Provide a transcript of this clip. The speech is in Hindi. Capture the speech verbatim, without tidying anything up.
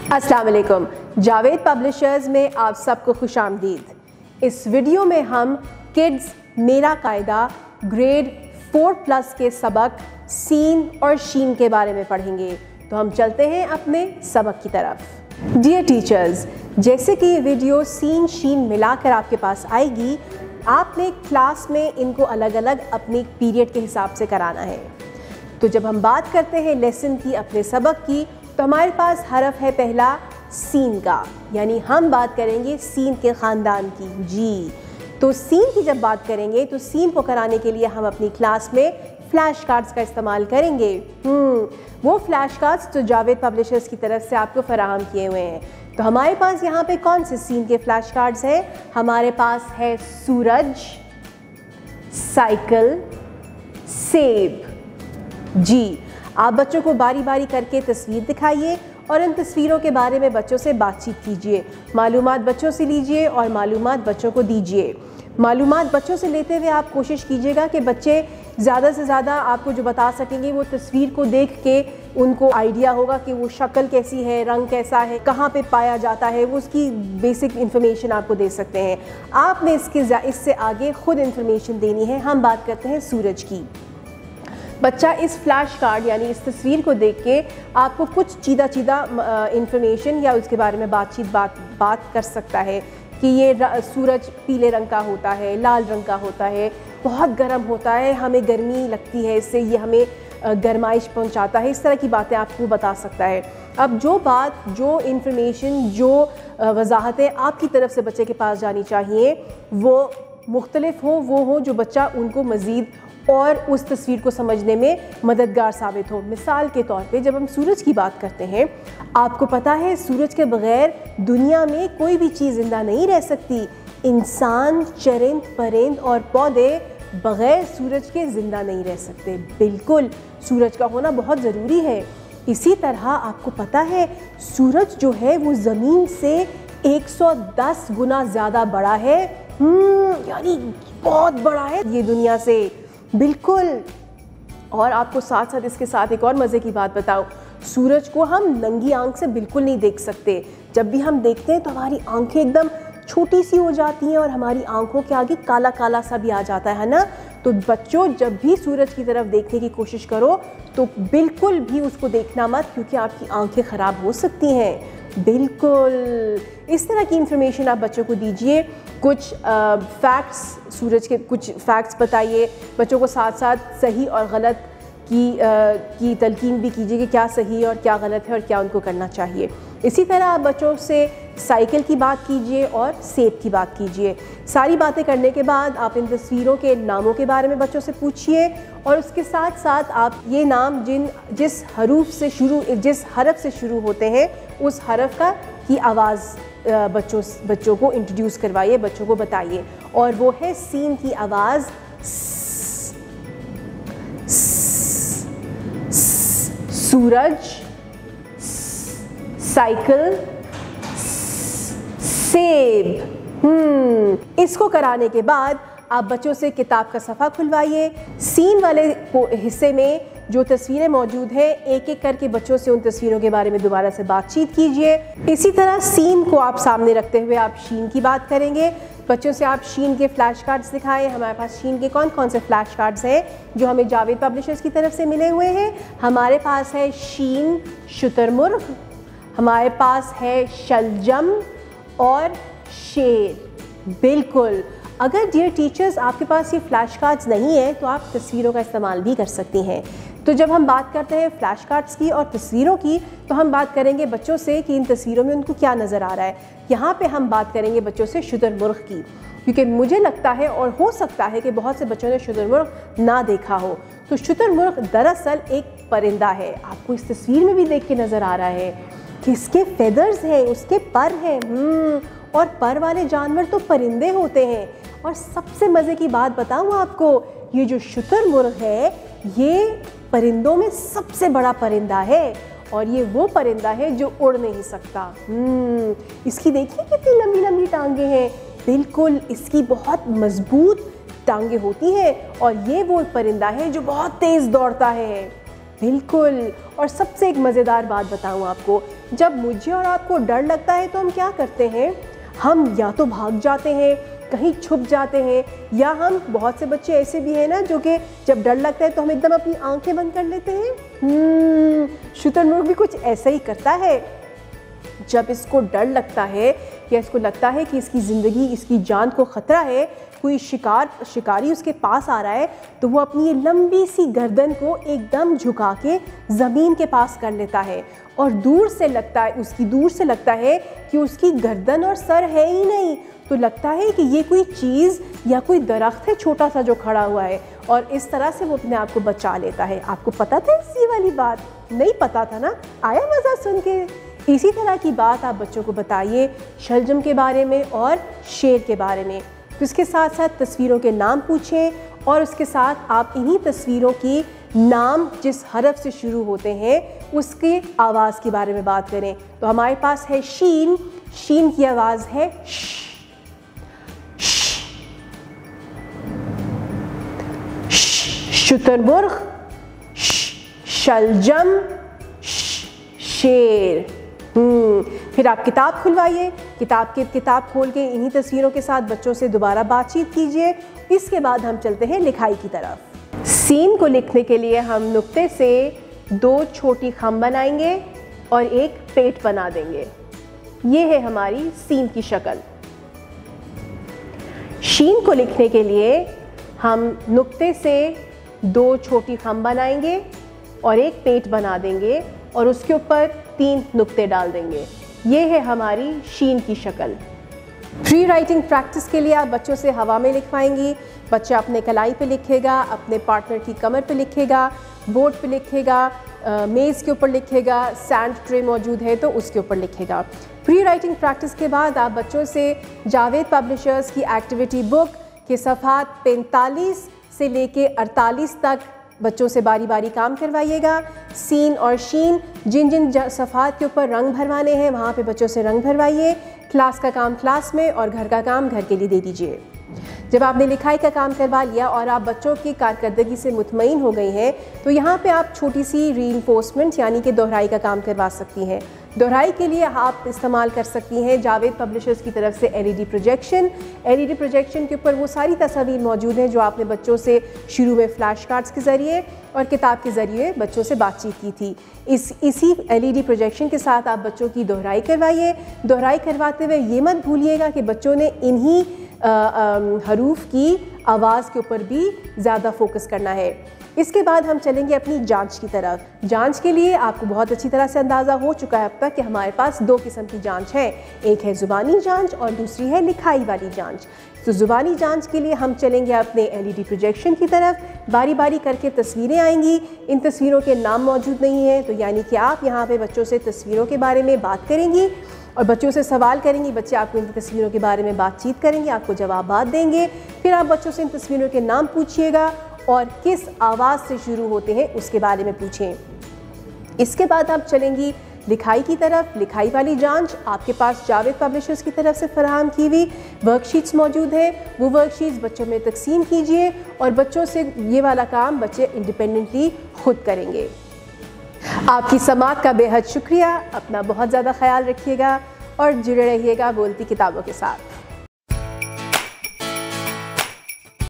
अस्सलाम वालेकुम, जावेद पब्लिशर्स में आप सबको खुशामदीद। इस वीडियो में हम किड्स मेरा कायदा ग्रेड फोर प्लस के सबक सीन और शीन के बारे में पढ़ेंगे। तो हम चलते हैं अपने सबक की तरफ। डियर टीचर्स, जैसे कि ये वीडियो सीन शीन मिलाकर आपके पास आएगी, आपने क्लास में इनको अलग अलग अपने पीरियड के हिसाब से कराना है। तो जब हम बात करते हैं लेसन की, अपने सबक की, तो हमारे पास हरफ है पहला सीन का, यानी हम बात करेंगे सीन के ख़ानदान की। जी, तो सीन की जब बात करेंगे तो सीन को कराने के लिए हम अपनी क्लास में फ्लैश कार्ड्स का इस्तेमाल करेंगे। हम्म वो फ्लैश कार्ड्स जो जावेद पब्लिशर्स की तरफ से आपको फराहम किए हुए हैं। तो हमारे पास यहाँ पे कौन से सीन के फ्लैश कार्ड्स हैं? हमारे पास है सूरज, साइकिल, सेब। जी, आप बच्चों को बारी बारी करके तस्वीर दिखाइए और इन तस्वीरों के बारे में बच्चों से बातचीत कीजिए। मालूमात बच्चों से लीजिए और मालूमात बच्चों को दीजिए। मालूमात बच्चों से लेते हुए आप कोशिश कीजिएगा कि बच्चे ज़्यादा से ज़्यादा आपको जो बता सकेंगे वो तस्वीर को देख के उनको आइडिया होगा कि वो शक्ल कैसी है, रंग कैसा है, कहाँ पे पाया जाता है, वो उसकी बेसिक इन्फॉर्मेशन आपको दे सकते हैं। आपने इसके इससे आगे ख़ुद इन्फॉर्मेशन देनी है। हम बात करते हैं सूरज की। बच्चा इस फ्लैश कार्ड यानी इस तस्वीर को देख के आपको कुछ चीदा चीदा इन्फॉर्मेशन या उसके बारे में बातचीत बात बात कर सकता है कि ये सूरज पीले रंग का होता है, लाल रंग का होता है, बहुत गर्म होता है, हमें गर्मी लगती है इससे, ये हमें गर्माइश पहुंचाता है। इस तरह की बातें आपको बता सकता है। अब जो बात, जो इन्फॉर्मेशन, जो वजाहतें आपकी तरफ से बच्चे के पास जानी चाहिए वो मुख्तलिफ हो, वो हो जो बच्चा उनको मज़ीद और उस तस्वीर को समझने में मददगार साबित हो। मिसाल के तौर पे जब हम सूरज की बात करते हैं, आपको पता है सूरज के बगैर दुनिया में कोई भी चीज़ ज़िंदा नहीं रह सकती। इंसान, चरिंद, परिंद और पौधे बगैर सूरज के ज़िंदा नहीं रह सकते। बिल्कुल, सूरज का होना बहुत ज़रूरी है। इसी तरह आपको पता है सूरज जो है वो ज़मीन से एक सौ दस गुना ज़्यादा बड़ा है। यानी बहुत बड़ा है ये दुनिया से। बिल्कुल। और आपको साथ साथ इसके साथ एक और मज़े की बात बताऊं, सूरज को हम नंगी आंख से बिल्कुल नहीं देख सकते। जब भी हम देखते हैं तो हमारी आंखें एकदम छोटी सी हो जाती हैं और हमारी आंखों के आगे काला काला सा भी आ जाता है ना। तो बच्चों, जब भी सूरज की तरफ देखने की कोशिश करो तो बिल्कुल भी उसको देखना मत, क्योंकि आपकी आंखें ख़राब हो सकती हैं। बिल्कुल इस तरह की इन्फॉर्मेशन आप बच्चों को दीजिए। कुछ फैक्ट्स, सूरज के कुछ फैक्ट्स बताइए बच्चों को, साथ साथ सही और गलत की आ, की तलकीन भी कीजिए कि क्या सही और क्या गलत है और क्या उनको करना चाहिए। इसी तरह आप बच्चों से साइकिल की बात कीजिए और सेब की बात कीजिए। सारी बातें करने के बाद आप इन तस्वीरों के नामों के बारे में बच्चों से पूछिए और उसके साथ साथ आप ये नाम जिन जिस हरूफ से शुरू जिस हरफ से शुरू होते हैं उस हरफ का की आवाज़ बच्चों बच्चों को इंट्रोड्यूस करवाइए, बच्चों को बताइए। और वो है सीन की आवाज़ सूरज, साइकिल, सेब। हम्म इसको कराने के बाद आप बच्चों से किताब का सफ़ा खुलवाइए। सीन वाले हिस्से में जो तस्वीरें मौजूद हैं, एक एक करके बच्चों से उन तस्वीरों के बारे में दोबारा से बातचीत कीजिए। इसी तरह सीन को आप सामने रखते हुए आप शीन की बात करेंगे। बच्चों से आप शीन के फ्लैश कार्ड्स दिखाएं। हमारे पास शीन के कौन कौन से फ्लैश कार्ड्स हैं जो हमें जावेद पब्लिशर्स की तरफ से मिले हुए हैं? हमारे पास है शीन शुतुरमुर्ग, हमारे पास है शलजम और शेर। बिल्कुल, अगर डियर टीचर्स आपके पास ये फ्लैश कार्ड्स नहीं है तो आप तस्वीरों का इस्तेमाल भी कर सकती हैं। तो जब हम बात करते हैं फ्लैश कार्ड्स की और तस्वीरों की, तो हम बात करेंगे बच्चों से कि इन तस्वीरों में उनको क्या नज़र आ रहा है। यहाँ पे हम बात करेंगे बच्चों से शुतुरमुर्ग की, क्योंकि मुझे लगता है और हो सकता है कि बहुत से बच्चों ने शुतुरमुर्ग ना देखा हो। तो शुतुरमुर्ग दरअसल एक परिंदा है। आपको इस तस्वीर में भी देख के नज़र आ रहा है कि इसके फेदर्स हैं, उसके पर हैं। और पर वाले जानवर तो परिंदे होते हैं। और सबसे मज़े की बात बताऊँ आपको, ये जो शुतुरमुर्ग है ये परिंदों में सबसे बड़ा परिंदा है और ये वो परिंदा है जो उड़ नहीं सकता। हम्म इसकी देखिए कितनी लंबी लंबी टांगे हैं। बिल्कुल, इसकी बहुत मजबूत टांगे होती हैं और ये वो परिंदा है जो बहुत तेज़ दौड़ता है। बिल्कुल। और सबसे एक मज़ेदार बात बताऊं आपको, जब मुझे और आपको डर लगता है तो हम क्या करते हैं, हम या तो भाग जाते हैं, कहीं छुप जाते हैं, या हम, बहुत से बच्चे ऐसे भी हैं ना जो कि जब डर लगता है तो हम एकदम अपनी आंखें बंद कर लेते हैं। शुतुरमुर्ग भी कुछ ऐसा ही करता है। जब इसको डर लगता है या इसको लगता है कि इसकी ज़िंदगी, इसकी जान को ख़तरा है, कोई शिकार शिकारी उसके पास आ रहा है, तो वो अपनी ये लंबी सी गर्दन को एकदम झुका के ज़मीन के पास कर लेता है और दूर से लगता है उसकी दूर से लगता है कि उसकी गर्दन और सर है ही नहीं, तो लगता है कि ये कोई चीज़ या कोई दरख्त है छोटा सा जो खड़ा हुआ है, और इस तरह से वो अपने आप को बचा लेता है। आपको पता था इसी वाली बात? नहीं पता था ना? आया मज़ा सुन के? इसी तरह की बात आप बच्चों को बताइए शलजम के बारे में और शेर के बारे में। तो इसके साथ साथ तस्वीरों के नाम पूछें, और उसके साथ आप इन्हीं तस्वीरों की नाम जिस हरफ से शुरू होते हैं उसकी आवाज़ के बारे में बात करें। तो हमारे पास है शीन। शीन की आवाज़ है श। शुतुरमुर्ग, शलजम, शेर। हम्म फिर आप किताब खुलवाइए, किताब के किताब खोल के इन्हीं तस्वीरों के साथ बच्चों से दोबारा बातचीत कीजिए। इसके बाद हम चलते हैं लिखाई की तरफ। सीन को लिखने के लिए हम नुक्ते से दो छोटी खम बनाएंगे और एक पेट बना देंगे। ये है हमारी सीन की शक्ल। शीन को लिखने के लिए हम नुक्ते से दो छोटी खम बनाएंगे और एक पेट बना देंगे और उसके ऊपर तीन नुक्ते डाल देंगे। ये है हमारी शीन की शक्ल। फ्री राइटिंग प्रैक्टिस के लिए आप बच्चों से हवा में लिखवाएंगी। बच्चा अपने कलाई पे लिखेगा, अपने पार्टनर की कमर पे लिखेगा, बोर्ड पे लिखेगा, मेज़ के ऊपर लिखेगा, सैंड ट्रे मौजूद है तो उसके ऊपर लिखेगा। फ्री राइटिंग प्रैक्टिस के बाद आप बच्चों से जावेद पब्लिशर्स की एक्टिविटी बुक के सफ़हात पैंतालीस से लेके अड़तालीस तक बच्चों से बारी बारी काम करवाइएगा। सीन और शीन, जिन जिन सफ़हात के ऊपर रंग भरवाने हैं वहाँ पे बच्चों से रंग भरवाइए। क्लास का काम क्लास में और घर का काम घर के लिए दे दीजिए। जब आपने लिखाई का काम करवा लिया और आप बच्चों की कारकर्दगी से मुतमईन हो गई हैं तो यहाँ पे आप छोटी सी रीइंफोर्समेंट यानी कि दोहराई का काम करवा सकती हैं। दोहराई के लिए आप इस्तेमाल कर सकती हैं जावेद पब्लिशर्स की तरफ से एलईडी प्रोजेक्शन। एलईडी प्रोजेक्शन के ऊपर वो सारी तस्वीर मौजूद हैं जो आपने बच्चों से शुरू में फ्लैश कार्ड्स के ज़रिए और किताब के ज़रिए बच्चों से बातचीत की थी। इस इसी एलईडी प्रोजेक्शन के साथ आप बच्चों की दोहराई करवाइए। दोहराई करवाते हुए ये मत भूलिएगा कि बच्चों ने इन्हीं हरूफ की आवाज़ के ऊपर भी ज़्यादा फोकस करना है। इसके बाद हम चलेंगे अपनी जांच की तरफ। जांच के लिए आपको बहुत अच्छी तरह से अंदाज़ा हो चुका है अब तक कि हमारे पास दो किस्म की जांच है, एक है ज़ुबानी जांच और दूसरी है लिखाई वाली जांच। तो ज़ुबानी जांच के लिए हम चलेंगे अपने एलईडी प्रोजेक्शन की तरफ। बारी बारी करके तस्वीरें आएंगी। इन तस्वीरों के नाम मौजूद नहीं है तो यानी कि आप यहाँ पे बच्चों से तस्वीरों के बारे में बात करेंगी और बच्चों से सवाल करेंगी। बच्चे आपको इन तस्वीरों के बारे में बातचीत करेंगे, आपको जवाबात देंगे। फिर आप बच्चों से इन तस्वीरों के नाम पूछिएगा और किस आवाज़ से शुरू होते हैं उसके बारे में पूछें। इसके बाद आप चलेंगी लिखाई की तरफ। लिखाई वाली जांच आपके पास जावेद पब्लिशर्स की तरफ से फराहम की हुई वर्कशीट्स मौजूद हैं। वो वर्कशीट्स बच्चों में तकसीम कीजिए और बच्चों से ये वाला काम बच्चे इंडिपेंडेंटली खुद करेंगे। आपकी समाअत का बेहद शुक्रिया। अपना बहुत ज़्यादा ख्याल रखिएगा और जुड़े रहिएगा बोलती किताबों के साथ।